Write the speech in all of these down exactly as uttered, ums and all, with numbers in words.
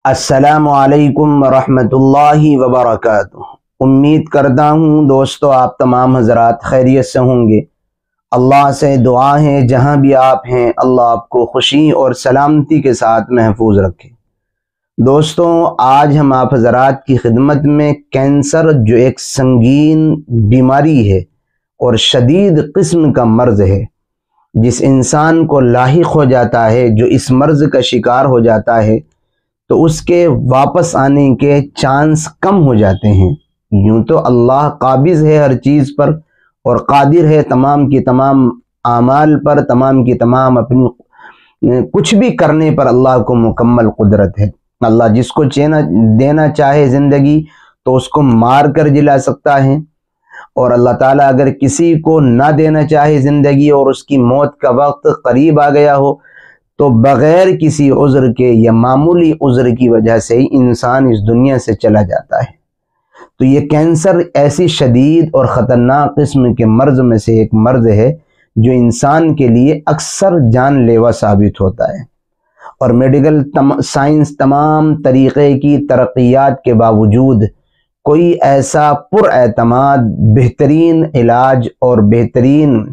अस्सलामु अलैकुम वरहमतुल्लाहि वबरकातुह। उम्मीद करता हूँ दोस्तों आप तमाम हजरात खैरियत से होंगे। अल्लाह से दुआ है जहाँ भी आप हैं अल्लाह आपको खुशी और सलामती के साथ महफूज रखे। दोस्तों आज हम आप हजरात की खिदमत में कैंसर जो एक संगीन बीमारी है और शदीद किस्म का मर्ज है, जिस इंसान को लाहिक हो जाता है, जो इस मर्ज का शिकार हो जाता है तो उसके वापस आने के चांस कम हो जाते हैं। यूं तो अल्लाह काबिज है हर चीज़ पर और कादिर है तमाम की तमाम आमाल पर, तमाम की तमाम अपनी कुछ भी करने पर अल्लाह को मुकम्मल कुदरत है। अल्लाह जिसको चेना देना चाहे ज़िंदगी तो उसको मार कर जिला सकता है, और अल्लाह ताला अगर किसी को ना देना चाहे ज़िंदगी और उसकी मौत का वक्त करीब आ गया हो तो बग़ैर किसी उज़्र के या मामूली उज़्र की वजह से ही इंसान इस दुनिया से चला जाता है। तो ये कैंसर ऐसी शदीद और ख़तरनाक किस्म के मर्ज़ में से एक मर्ज़ है जो इंसान के लिए अक्सर जानलेवा साबित होता है, और मेडिकल तम, साइंस तमाम तरीक़े की तरक्यात के बावजूद कोई ऐसा पुरएतमाद बेहतरीन इलाज और बेहतरीन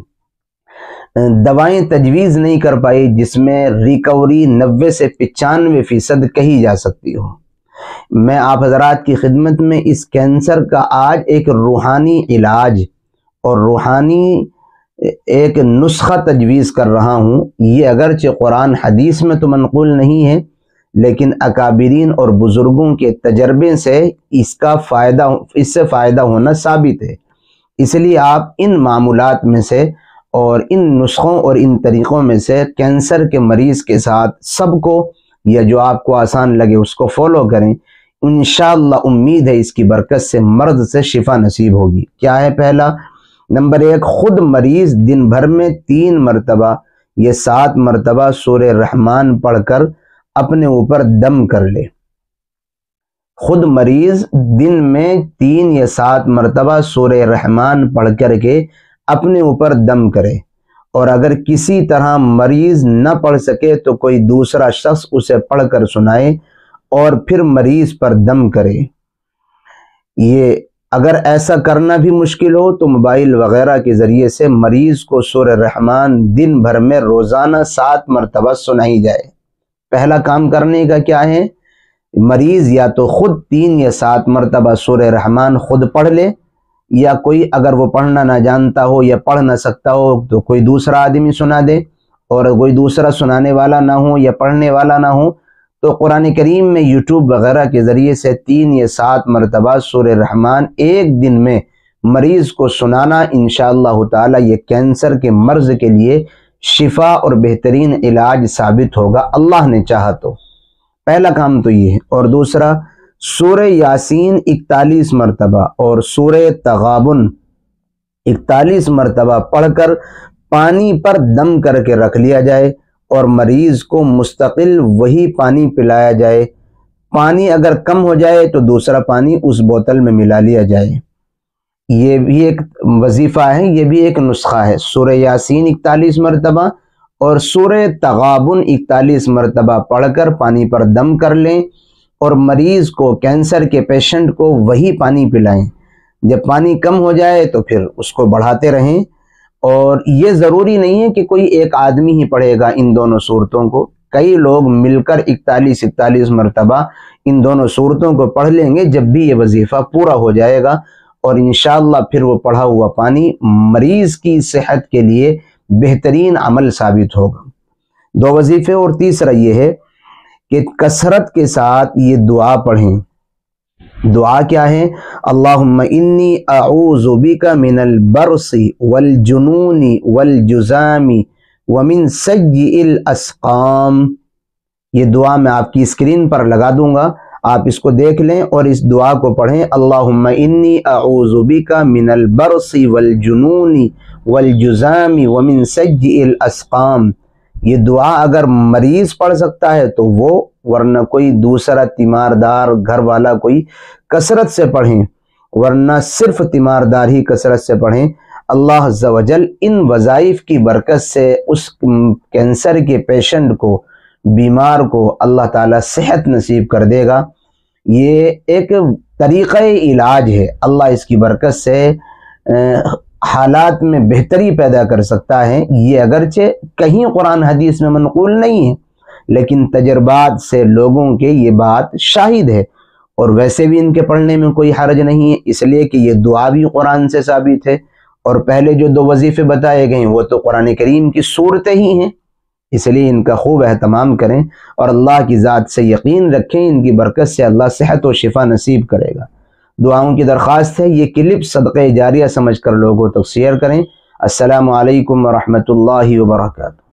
दवाएं तजवीज़ नहीं कर पाई जिसमें रिकवरी नब्बे से पचानवे फ़ीसद कही जा सकती हो। मैं आप हजरात की खिदमत में इस कैंसर का आज एक रूहानी इलाज और रूहानी एक नुस्खा तजवीज़ कर रहा हूँ। ये अगरचे कुरान हदीस में तो मनक़ूल नहीं है, लेकिन अकाबिरीन और बुज़ुर्गों के तजर्बे से इसका फ़ायदा इससे फ़ायदा होना साबित है। इसलिए आप इन मामूलात में से और इन नुस्खों और इन तरीक़ों में से कैंसर के मरीज़ के साथ सबको, या जो आपको आसान लगे उसको फॉलो करें। इंशाअल्लाह उम्मीद है इसकी बरकत से मर्द से शिफा नसीब होगी। क्या है? पहला नंबर एक, खुद मरीज़ दिन भर में तीन मरतबा ये सात मरतबा सूरे रहमान पढ़कर अपने ऊपर दम कर ले। खुद मरीज़ दिन में तीन या सात मरतबा सूरे रहमान पढ़ कर के अपने ऊपर दम करे, और अगर किसी तरह मरीज़ न पढ़ सके तो कोई दूसरा शख्स उसे पढ़कर सुनाए और फिर मरीज़ पर दम करे। ये अगर ऐसा करना भी मुश्किल हो तो मोबाइल वगैरह के ज़रिए से मरीज़ को सूरह रहमान दिन भर में रोज़ाना सात मरतबा सुनाई जाए। पहला काम करने का क्या है? मरीज़ या तो खुद तीन या सात मरतबा सूरह रहमान खुद पढ़ ले, या कोई अगर वो पढ़ना ना जानता हो या पढ़ ना सकता हो तो कोई दूसरा आदमी सुना दे, और कोई दूसरा सुनाने वाला ना हो या पढ़ने वाला ना हो तो कुरान करीम में यूट्यूब वगैरह के ज़रिए से तीन या सात मरतबा सूरह रहमान एक दिन में मरीज़ को सुनाना इंशाअल्लाह ताला ये कैंसर के मर्ज़ के लिए शिफा और बेहतरीन इलाज साबित होगा, अल्लाह ने चाहा तो। पहला काम तो ये है। और दूसरा, सूरह यासीन इकतालीस मरतबा और सूरह तगाबुन इकतालीस मरतबा पढ़कर पानी पर दम करके रख लिया जाए और मरीज़ को मुस्तकिल वही पानी पिलाया जाए। पानी अगर कम हो जाए तो दूसरा पानी उस बोतल में मिला लिया जाए। ये भी एक वजीफ़ा है, ये भी एक नुस्खा है। सूरह यासीन इकतालीस मरतबा और सूरह तगाबुन इकतालीस मरतबा पढ़कर पानी पर दम कर लें, और मरीज़ को, कैंसर के पेशेंट को वही पानी पिलाएं। जब पानी कम हो जाए तो फिर उसको बढ़ाते रहें, और ये ज़रूरी नहीं है कि कोई एक आदमी ही पढ़ेगा इन दोनों सूरतों को। कई लोग मिलकर इकतालीस इकतालीस मरतबा इन दोनों सूरतों को पढ़ लेंगे जब भी ये वजीफ़ा पूरा हो जाएगा, और इंशाअल्लाह फिर वो पढ़ा हुआ पानी मरीज़ की सेहत के लिए बेहतरीन अमल साबित होगा। दो वजीफ़े। और तीसरा ये है कि कसरत के साथ ये दुआ पढ़ें। दुआ क्या है? अल्लाहुम्मा इन्नी अऊज़ु बिका मिनल बरसी वल जुनूनी वल जुज़ामी व मिन सय्यिल अस्क़ाम। ये दुआ मैं आपकी स्क्रीन पर लगा दूंगा, आप इसको देख लें और इस दुआ को पढ़ें। अल्लाहुम्मा इन्नी अऊज़ु बिका मिनल बरसी वल जुनूनी वल जुज़ामी व मिन सय्यिल अस्क़ाम। ये दुआ अगर मरीज़ पढ़ सकता है तो वो, वरना कोई दूसरा तीमारदार घर वाला कोई कसरत से पढ़ें, वरना सिर्फ तीमारदार ही कसरत से पढ़ें। अल्लाह अज़्ज़ा वजल इन वज़ाइफ की बरकत से उस कैंसर के पेशेंट को بیمار کو اللہ تعالیٰ صحت نصیب کر دے گا۔ یہ ایک طریقہ علاج ہے، اللہ اس کی برکت سے حالات میں بہتری پیدا کر سکتا ہے۔ یہ اگرچہ کہیں قرآن حدیث میں منقول نہیں ہے، لیکن تجربات سے لوگوں کے یہ بات شاہد ہے، اور ویسے بھی ان کے پڑھنے میں کوئی حرج نہیں ہے، اس لیے کہ یہ دعا بھی قرآن سے ثابت ہے، اور پہلے جو دو وظیفے بتائے گئے ہیں وہ تو قرآن کریم کی صورتیں ہی ہیں، اس لیے ان کا خوب اہتمام کریں اور اللہ کی ذات سے یقین رکھیں، ان کی برکت سے اللہ صحت و شفا نصیب کرے گا۔ دعاؤں کی درخواست ہے، یہ کلپ صدقہ جاریہ سمجھ کر لوگوں تک شیئر کریں۔ السلام علیکم ورحمۃ اللہ وبرکاتہ۔